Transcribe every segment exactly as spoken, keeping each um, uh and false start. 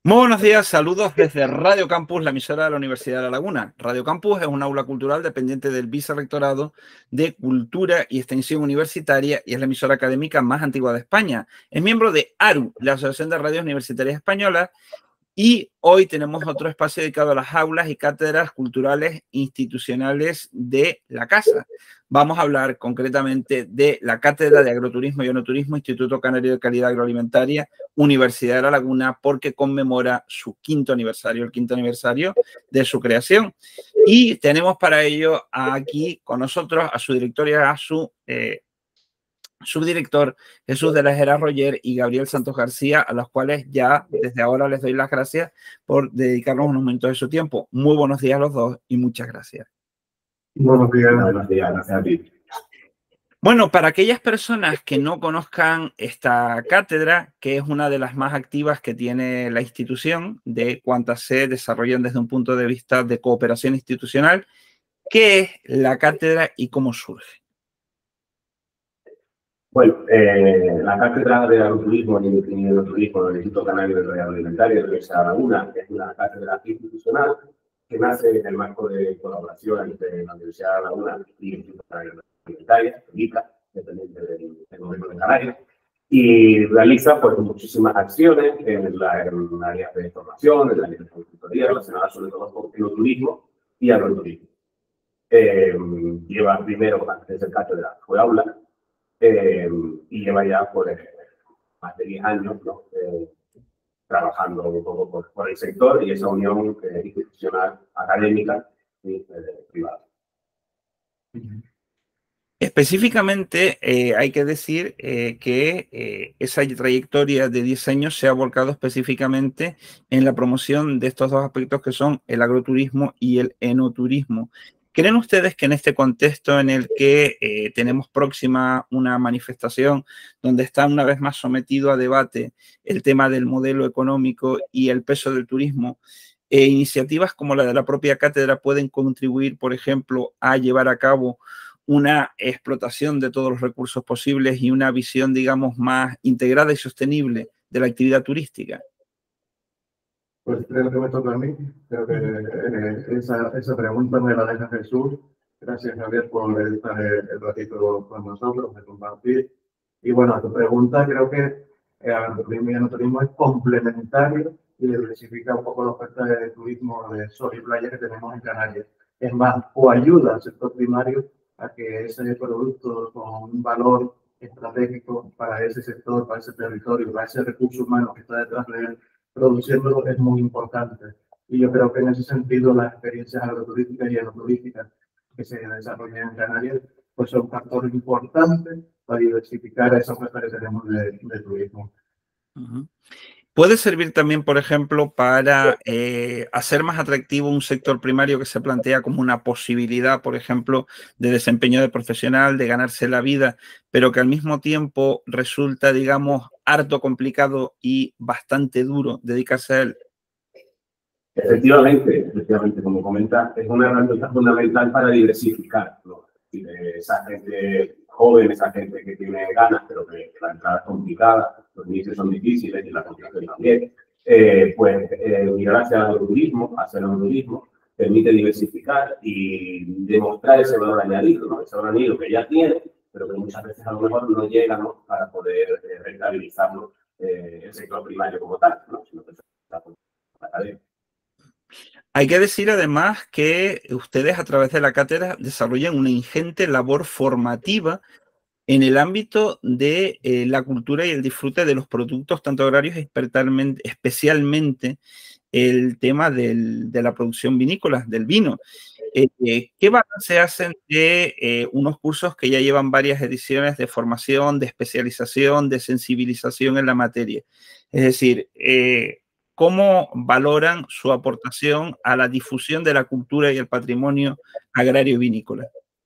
Muy buenos días, saludos desde Radio Campus, la emisora de la Universidad de La Laguna. Radio Campus es un aula cultural dependiente del Vicerrectorado de Cultura y Extensión Universitaria y es la emisora académica más antigua de España. Es miembro de A R U, la Asociación de Radios Universitarias Españolas, y hoy tenemos otro espacio dedicado a las aulas y cátedras culturales institucionales de la casa. Vamos a hablar concretamente de la Cátedra de Agroturismo y Enoturismo, Instituto Canario de Calidad Agroalimentaria, Universidad de La Laguna, porque conmemora su quinto aniversario, el quinto aniversario de su creación. Y tenemos para ello aquí con nosotros a su director y a su eh, subdirector Jesús de la Hera Roger y Gabriel Santos García, a los cuales ya desde ahora les doy las gracias por dedicarnos unos momentos de su tiempo. Muy buenos días a los dos y muchas gracias. Buenos días, buenos días, gracias a ti. Bueno, para aquellas personas que no conozcan esta cátedra, que es una de las más activas que tiene la institución, de cuantas se desarrollan desde un punto de vista de cooperación institucional, ¿qué es la cátedra y cómo surge? Bueno, eh, la Cátedra de Agroturismo y Enoturismo del Instituto Canario de Calidad Agroalimentaria de la Universidad de La Laguna es una cátedra institucional que nace en el marco de colaboración entre la Universidad de La Laguna y el Instituto Canario de Agroalimentaria, I C A, dependiente del, del Gobierno de Canarias, y realiza pues muchísimas acciones en, la, en áreas de formación, en áreas de consultoría relacionadas sobre todo con enoturismo y agroturismo. Eh, lleva primero, antes de ser cátedra, fue aula, Eh, y lleva ya por, eh, más de diez años, ¿no? eh, trabajando un poco por, por el sector y esa unión eh, institucional, académica y eh, privada. Específicamente, eh, hay que decir eh, que eh, esa trayectoria de diez años se ha volcado específicamente en la promoción de estos dos aspectos que son el agroturismo y el enoturismo. ¿Creen ustedes que en este contexto en el que eh, tenemos próxima una manifestación donde está una vez más sometido a debate el tema del modelo económico y el peso del turismo, eh, iniciativas como la de la propia cátedra pueden contribuir, por ejemplo, a llevar a cabo una explotación de todos los recursos posibles y una visión, digamos, más integrada y sostenible de la actividad turística? Pues creo que me toca a mí. Creo que eh, esa, esa pregunta me la deja Jesús. Gracias, Javier, por estar el, el ratito con nosotros, de compartir. Y bueno, a tu pregunta, creo que el agroturismo y el enoturismo es complementario y diversifica un poco la oferta de turismo de sol y playa que tenemos en Canarias. Es más, o ayuda al sector primario a que ese producto con un valor estratégico para ese sector, para ese territorio, para ese recurso humano que está detrás de él, produciéndolo es muy importante. Y yo creo que en ese sentido las experiencias agroturísticas y enoturísticas que se desarrollan en Canarias pues son un factor importante para diversificar esa oferta que tenemos de, de turismo. Uh-huh. Puede servir también, por ejemplo, para eh, hacer más atractivo un sector primario que se plantea como una posibilidad, por ejemplo, de desempeño de profesional, de ganarse la vida, pero que al mismo tiempo resulta, digamos, harto complicado y bastante duro dedicarse a él. Efectivamente, efectivamente, como comentas, es una herramienta fundamental para diversificar, ¿no? Esa gente joven, esa gente que tiene ganas, pero que la entrada es complicada, los inicios son difíciles y la continuación también, eh, pues eh, mirar hacia el agroturismo, hacia el agroturismo, permite diversificar y demostrar ese valor añadido, ¿no? Ese valor añadido que ya tiene, pero que muchas veces a lo mejor no llega, ¿no? Para poder eh, rentabilizarlo eh, el sector primario como tal, ¿no? Sino que está por la cadena. Hay que decir además que ustedes a través de la cátedra desarrollan una ingente labor formativa en el ámbito de eh, la cultura y el disfrute de los productos tanto agrarios, especialmente el tema del, de la producción vinícola, del vino. Eh, eh, ¿Qué balance hacen de eh, unos cursos que ya llevan varias ediciones de formación, de especialización, de sensibilización en la materia? Es decir, eh, ¿cómo valoran su aportación a la difusión de la cultura y el patrimonio agrario y vinícola?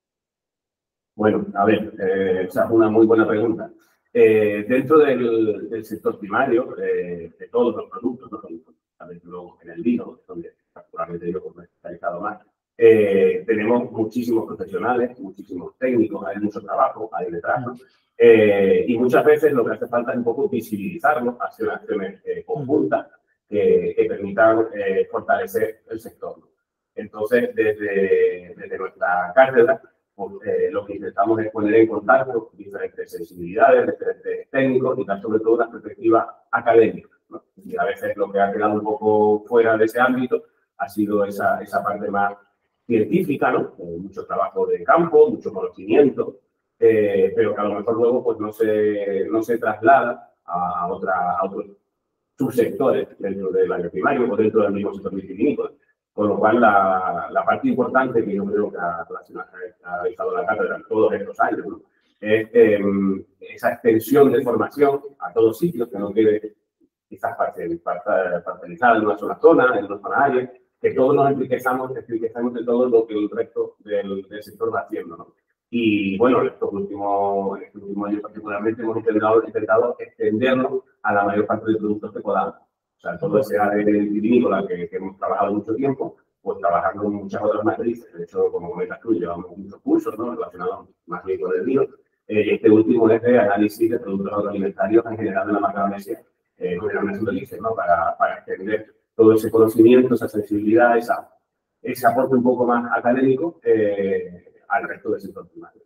Bueno, a ver, eh, esa es una muy buena pregunta. Eh, dentro del, del sector primario, eh, de todos los productos, ¿no? Luego en el vino, donde particularmente yo me he especializado más, eh, tenemos muchísimos profesionales, muchísimos técnicos, hay mucho trabajo ahí detrás, ¿no? Eh, y muchas veces lo que hace falta es un poco visibilizarlo, hacer acciones eh, conjuntas que, que permitan eh, fortalecer el sector. Entonces, desde, desde nuestra cátedra, pues, eh, lo que intentamos es poner en contacto diferentes sensibilidades, diferentes técnicos y dar sobre todo una perspectiva académica, ¿no? Y a veces lo que ha quedado un poco fuera de ese ámbito ha sido esa, esa parte más científica, ¿no? Eh, mucho trabajo de campo, mucho conocimiento, eh, pero que a lo mejor luego pues, no, se, no se traslada a, otra, a otros subsectores dentro del área primario o dentro del mismo sector vitivinícola. Con lo cual, la, la parte importante que yo creo que ha, ha realizado la cátedra todos estos años, ¿no? es eh, esa extensión de formación a todos sitios, que no quede quizás parcelizada en una sola zona, en una sola área, que todos nos enriquezamos, enriquezamos de todo lo que el resto del, del sector va haciendo, ¿no? Y bueno, en estos últimos, en estos últimos años particularmente hemos intentado, intentado extenderlo a la mayor parte de productos que podamos. O sea, todo ese área de vitivinícola que, que hemos trabajado mucho tiempo, pues trabajando en muchas otras matrices. De hecho, como comentas tú, llevamos muchos cursos, ¿no?, relacionados más bien con el vino. Eh, y este último es de análisis de productos agroalimentarios en general de la Macaronesia, eh, generalmente lo dice, ¿no?, para, para extender todo ese conocimiento, esa sensibilidad, esa, ese aporte un poco más académico eh, al resto del sector primario.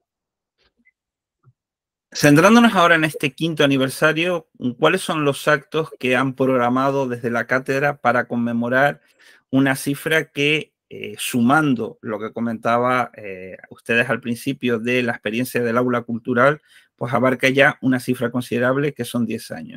Centrándonos ahora en este quinto aniversario, ¿cuáles son los actos que han programado desde la cátedra para conmemorar una cifra que, eh, sumando lo que comentaba eh, ustedes al principio de la experiencia del aula cultural, pues abarca ya una cifra considerable que son diez años?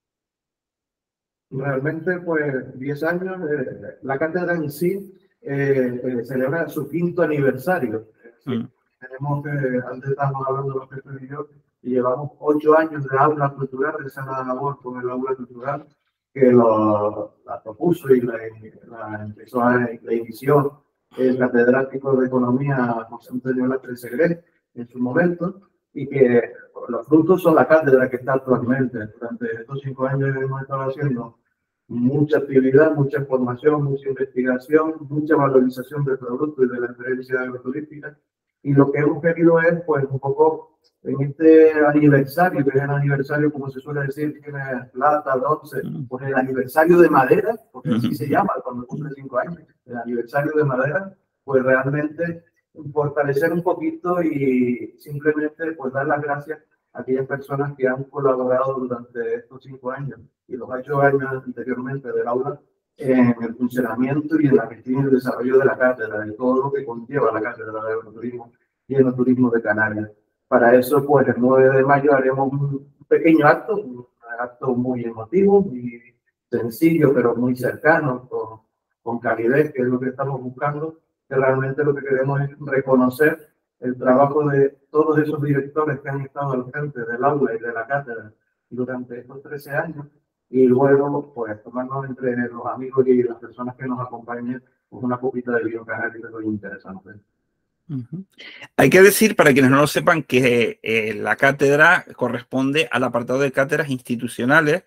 Realmente, pues, diez años, eh, la cátedra en sí eh, eh, celebra su quinto aniversario. Sí, mm. Tenemos que, antes estábamos hablando de los que y yo, y llevamos ocho años de aula cultural, de esa labor con el aula cultural, que lo, la propuso y la, la empezó a la inició el catedrático de Economía José Antonio Lastre Segret en su momento, y que los frutos son la cátedra que está actualmente. Durante estos cinco años hemos estado haciendo mucha actividad, mucha formación, mucha investigación, mucha valorización del producto y de la experiencia agroturística. Y lo que hemos querido es, pues, un poco en este aniversario, que es el aniversario, como se suele decir, tiene plata, bronce, pues el aniversario de madera, porque así se llama cuando cumple cinco años, el aniversario de madera, pues realmente fortalecer un poquito y simplemente pues dar las gracias a aquellas personas que han colaborado durante estos cinco años y los ocho años anteriormente del aula en el funcionamiento y en la gestión y el desarrollo de la cátedra, de todo lo que conlleva la cátedra de agroturismo y enoturismo de Canarias. Para eso, pues el nueve de mayo haremos un pequeño acto, un acto muy emotivo, muy sencillo, pero muy cercano, con, con calidez, que es lo que estamos buscando, que realmente lo que queremos es reconocer el trabajo de todos esos directores que han estado al frente del aula y de la cátedra durante estos trece años, y luego, pues, tomarnos entre los amigos y las personas que nos acompañen pues, una copita de vino canario, que es muy interesante. Uh-huh. Hay que decir, para quienes no lo sepan, que eh, la cátedra corresponde al apartado de cátedras institucionales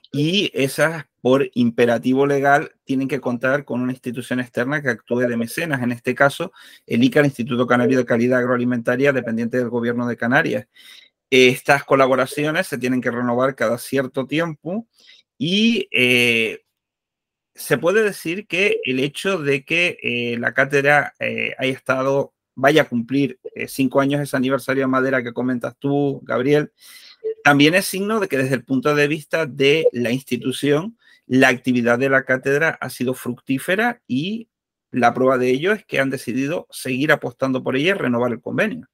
y esas, por imperativo legal, tienen que contar con una institución externa que actúe de mecenas. En este caso, el I C A, el Instituto Canario de Calidad Agroalimentaria, dependiente del Gobierno de Canarias. Estas colaboraciones se tienen que renovar cada cierto tiempo y eh, se puede decir que el hecho de que eh, la cátedra eh, haya estado, vaya a cumplir eh, cinco años ese aniversario de madera que comentas tú, Gabriel, también es signo de que desde el punto de vista de la institución, la actividad de la cátedra ha sido fructífera y la prueba de ello es que han decidido seguir apostando por ella y renovar el convenio.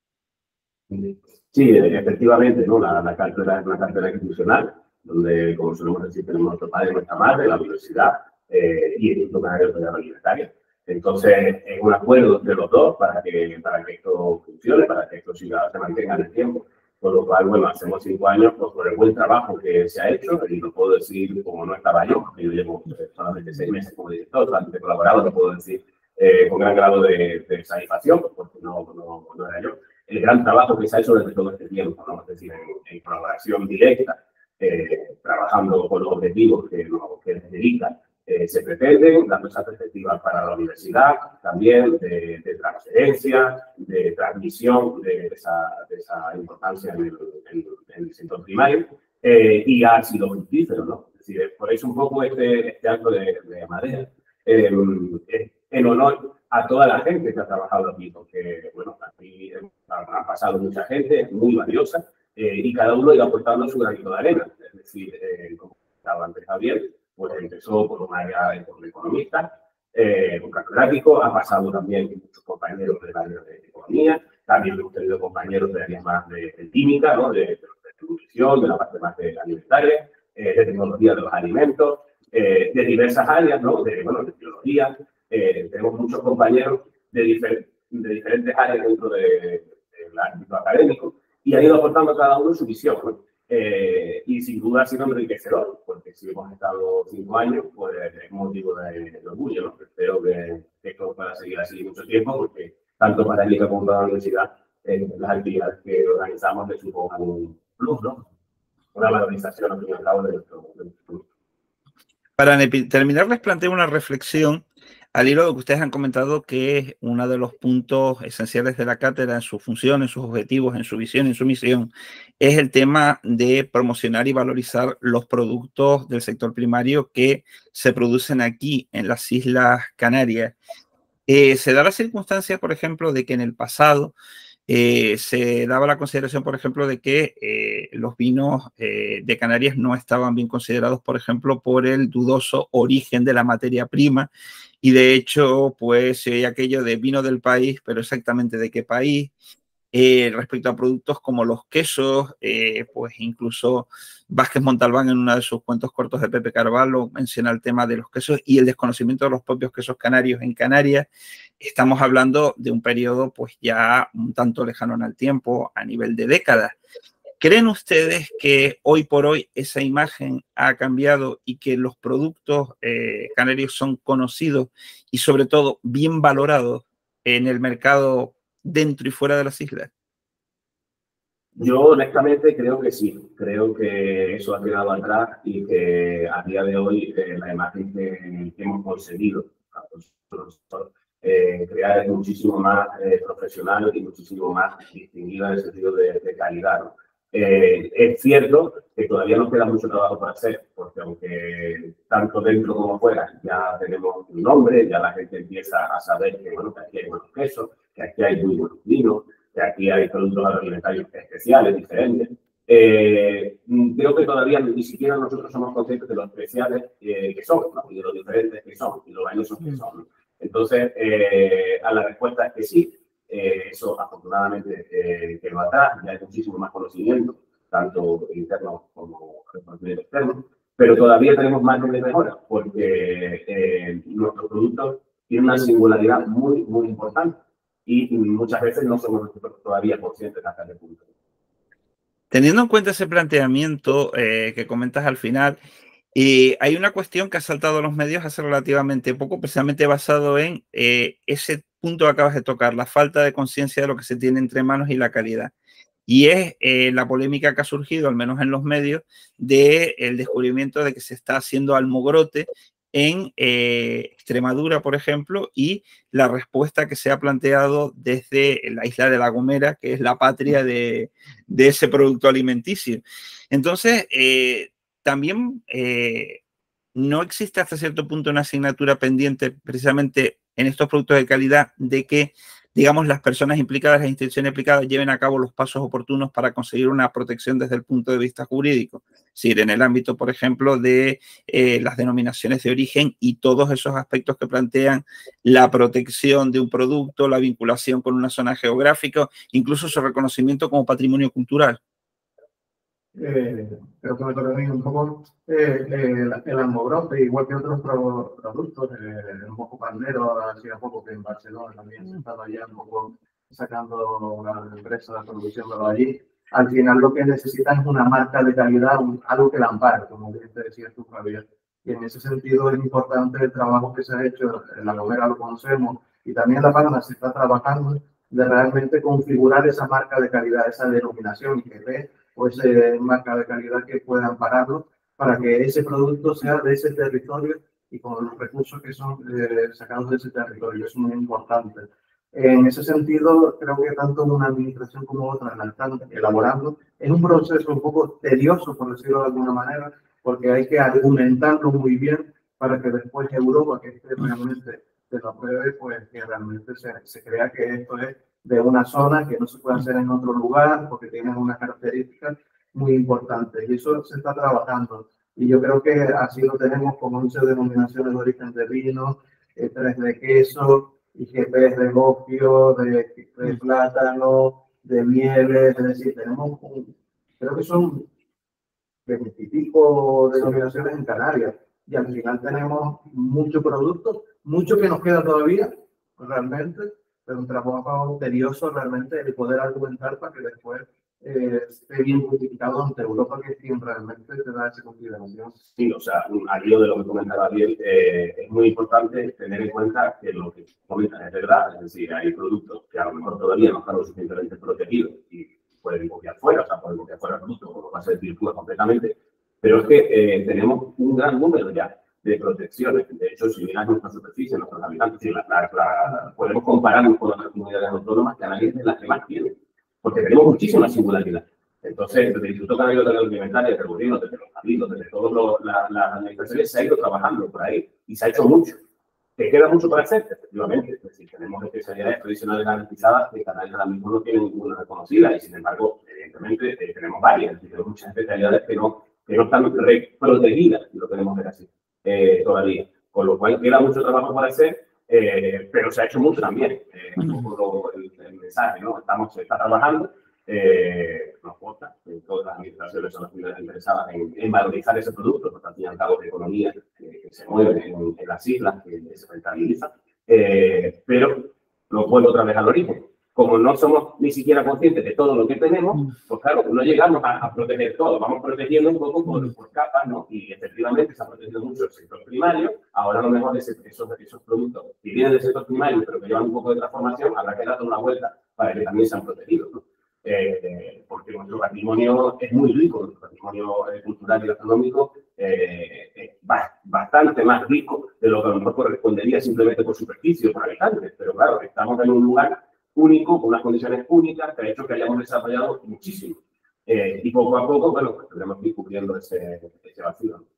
Sí, efectivamente, ¿no? La, la cátedra es una cátedra institucional, donde, como solemos decir, tenemos nuestro padre y nuestra madre, la universidad eh, y el Instituto Canario de Calidad Agroalimentaria. Entonces, es un acuerdo entre los dos para que, para que esto funcione, para que esto siga, se mantenga en el tiempo. Con lo cual, bueno, hacemos cinco años pues, por el buen trabajo que se ha hecho, y lo puedo decir como no estaba yo, porque yo llevo eh, solamente seis meses como director, solamente colaborado, lo puedo decir eh, con gran grado de, de satisfacción, porque no, no, no era yo. El gran trabajo que se ha hecho desde todo este tiempo, ¿no? Es decir, en, en colaboración directa, eh, trabajando con los objetivos que, no, que les dedican, eh, se pretenden, dando esa perspectiva para la universidad, también de, de transferencia, de transmisión de esa, de esa importancia en el, en, en el sector primario, eh, y ha sido fructífero, ¿no? Es decir, por eso un poco este, este acto de, de madera, eh, en honor a toda la gente que ha trabajado aquí, porque, bueno, aquí ha, ha pasado mucha gente muy valiosa, eh, y cada uno iba aportando su granito de arena. Es decir, eh, como estaba antes Javier, pues empezó por un área de economista, eh, un catedrático, ha pasado también muchos compañeros del área de economía, también hemos tenido compañeros de áreas más de, de química, ¿no? de, de, de nutrición, de la parte más de alimentaria, eh, de tecnología de los alimentos, eh, de diversas áreas, ¿no? de, bueno, de biología. Eh, tenemos muchos compañeros de, difer de diferentes áreas dentro del de, ámbito académico y han ido aportando cada uno su visión, ¿no? Eh, y sin duda ha sido enriquecedor, porque si hemos estado cinco años, pues es motivo de, de orgullo, ¿no? Espero que, que esto pueda seguir así mucho tiempo, porque tanto para Liga como para la universidad, eh, las actividades que organizamos le supongan un plus, ¿no? Una valorización, al fin y al cabo, de nuestro producto. Para terminar, les planteo una reflexión al hilo de lo que ustedes han comentado, que es uno de los puntos esenciales de la cátedra en su función, en sus objetivos, en su visión, en su misión, es el tema de promocionar y valorizar los productos del sector primario que se producen aquí en las Islas Canarias. Eh, se da la circunstancia, por ejemplo, de que en el pasado Eh, se daba la consideración, por ejemplo, de que eh, los vinos eh, de Canarias no estaban bien considerados, por ejemplo, por el dudoso origen de la materia prima. Y de hecho, pues se oía aquello de vino del país, pero exactamente de qué país. Eh, respecto a productos como los quesos, eh, pues incluso Vázquez Montalbán en uno de sus cuentos cortos de Pepe Carvalho menciona el tema de los quesos y el desconocimiento de los propios quesos canarios en Canarias. Estamos hablando de un periodo pues ya un tanto lejano en el tiempo, a nivel de décadas. ¿Creen ustedes que hoy por hoy esa imagen ha cambiado y que los productos eh, canarios son conocidos y sobre todo bien valorados en el mercado dentro y fuera de las islas? Yo honestamente creo que sí, creo que eso ha quedado atrás y que a día de hoy eh, la imagen que, que hemos conseguido eh, crear es muchísimo más eh, profesional y muchísimo más distinguida en el sentido de, de calidad, ¿no? Eh, es cierto que todavía nos queda mucho trabajo por hacer, porque aunque tanto dentro como fuera ya tenemos un nombre, ya la gente empieza a saber que, bueno, que aquí hay buenos quesos, que aquí hay muy buenos vinos, que aquí hay productos agroalimentarios especiales, diferentes. Eh, creo que todavía ni siquiera nosotros somos conscientes de lo especiales eh, que son, ¿no? Y de lo diferentes que son, y lo valiosos que son, ¿no? Entonces, eh, a la respuesta es que sí. Eh, eso afortunadamente eh, quedó atrás, ya hay muchísimo más conocimiento, tanto interno como externo, pero todavía tenemos margen de mejora, porque eh, nuestros productos tienen una singularidad muy, muy importante y muchas veces no somos todavía conscientes de hasta qué punto. Teniendo en cuenta ese planteamiento eh, que comentas al final, eh, hay una cuestión que ha saltado a los medios hace relativamente poco, precisamente basado en eh, ese punto que acabas de tocar, la falta de conciencia de lo que se tiene entre manos y la calidad. Y es eh, la polémica que ha surgido, al menos en los medios, del descubrimiento de que se está haciendo almogrote en eh, Extremadura, por ejemplo, y la respuesta que se ha planteado desde la isla de La Gomera, que es la patria de, de ese producto alimenticio. Entonces, eh, también eh, no existe hasta cierto punto una asignatura pendiente precisamente en estos productos de calidad de que, digamos, las personas implicadas, las instituciones implicadas lleven a cabo los pasos oportunos para conseguir una protección desde el punto de vista jurídico. Es decir, en el ámbito, por ejemplo, de eh, las denominaciones de origen y todos esos aspectos que plantean la protección de un producto, la vinculación con una zona geográfica, incluso su reconocimiento como patrimonio cultural. Eh, creo que me toca a mí un poco eh, eh, el almogrote, igual que otros pro, productos, eh, un poco pandero, hacía poco que en Barcelona también se estaba ya un poco sacando una empresa produciéndolo allí. Al final lo que necesitan es una marca de calidad, un, algo que la ampare, como bien te decías tú, Javier. Y en ese sentido es importante el trabajo que se ha hecho, en La Gomera lo conocemos, y también en La Palma se está trabajando de realmente configurar esa marca de calidad, esa denominación, y que ve pues eh, marca de calidad que pueda ampararlo para que ese producto sea de ese territorio y con los recursos que son eh, sacados de ese territorio. Es muy importante. En ese sentido, creo que tanto una administración como otra la están elaborando. Es un proceso un poco tedioso, por decirlo de alguna manera, porque hay que argumentarlo muy bien para que después Europa, que este realmente se lo apruebe, pues que realmente se, se crea que esto es de una zona que no se puede hacer en otro lugar, porque tienen unas características muy importantes. Y eso se está trabajando. Y yo creo que así lo tenemos con once denominaciones de origen de vino, eh, tres de queso, I G Ps de opio, de, de plátano, de mieles, es decir, tenemos, un, creo que son veintipico denominaciones en Canarias, y al final tenemos mucho producto, mucho que nos queda todavía, realmente, pero un trabajo tedioso realmente el poder argumentar para que después eh, esté bien justificado ante Europa, que es quien realmente te da esa consideración. Sí, o sea, al hilo de lo que comentaba bien, eh, es muy importante tener en cuenta que lo que comentan es verdad, es decir, hay productos que a lo mejor todavía no están lo suficientemente protegidos y pueden copiar fuera, o sea, pueden copiar fuera el producto, como va a ser virtual completamente, pero es que eh, tenemos un gran número ya de protecciones. De hecho, si miras nuestra superficie, nuestros habitantes, si la, la, la, podemos compararnos con otras comunidades autónomas, Canarias es la que más tiene, porque tenemos muchísima singularidad. Entonces, desde el Instituto Canario de la Alimentaria, desde el gobierno, desde los cabildos, desde todas las la administraciones, se ha ido trabajando por ahí y se ha hecho mucho. ¿Te queda mucho para hacer? Efectivamente. Es decir, tenemos especialidades tradicionales garantizadas que Canarias ahora mismo no tiene ninguna reconocida y, sin embargo, evidentemente, eh, tenemos varias. Tenemos muchas especialidades que no, que no están protegidas, si lo queremos ver así, eh, todavía. Con lo cual, queda mucho trabajo por hacer, eh, pero se ha hecho mucho también. Eh, un poco el, el mensaje, ¿no? Estamos, se está trabajando. Eh, nos gusta, eh, todas las administraciones son las primeras interesadas en, en valorizar ese producto, porque al fin y al cabo de economía que, que se mueve en, en las islas, que, que se rentabiliza, eh, pero lo vuelvo otra vez al origen. Como no somos ni siquiera conscientes de todo lo que tenemos, pues claro, no llegamos a, a proteger todo, vamos protegiendo un poco por, por capas, ¿no? Y efectivamente se ha protegido mucho el sector primario. Ahora a lo mejor ese, esos, esos productos que vienen del sector primario, pero que llevan un poco de transformación, habrá que darle una vuelta para que también sean protegidos, ¿no? Eh, porque nuestro patrimonio es muy rico, nuestro patrimonio eh, cultural y gastronómico eh, es ba bastante más rico de lo que a lo mejor correspondería simplemente por superficie o por habitantes. Pero claro, estamos en un lugar único, con unas condiciones únicas, que ha hecho que hayamos desarrollado muchísimo. Eh, y poco a poco, bueno, pues tendremos que ir cubriendo ese, ese vacío, ¿no?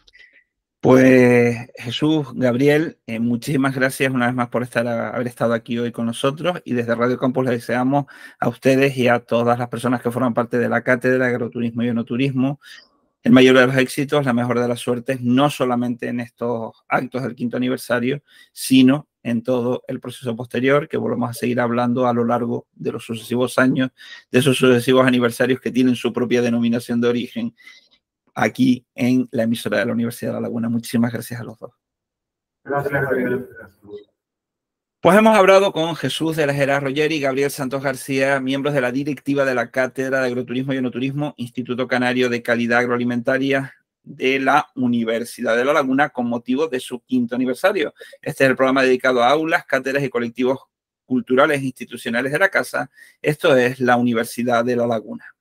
Pues Jesús, Gabriel, eh, muchísimas gracias una vez más por estar, haber estado aquí hoy con nosotros, y desde Radio Campus les deseamos a ustedes y a todas las personas que forman parte de la Cátedra de Agroturismo y Enoturismo el mayor de los éxitos, la mejor de las suertes, no solamente en estos actos del quinto aniversario, sino en todo el proceso posterior, que volvemos a seguir hablando a lo largo de los sucesivos años, de esos sucesivos aniversarios que tienen su propia denominación de origen, aquí en la emisora de la Universidad de La Laguna. Muchísimas gracias a los dos. Gracias, Gabriel. Pues hemos hablado con Jesús de la Herrera Roger y Gabriel Santos García, miembros de la directiva de la Cátedra de Agroturismo y Enoturismo, Instituto Canario de Calidad Agroalimentaria de la Universidad de La Laguna, con motivo de su quinto aniversario. Este es el programa dedicado a aulas, cátedras y colectivos culturales e institucionales de la casa. Esto es la Universidad de La Laguna.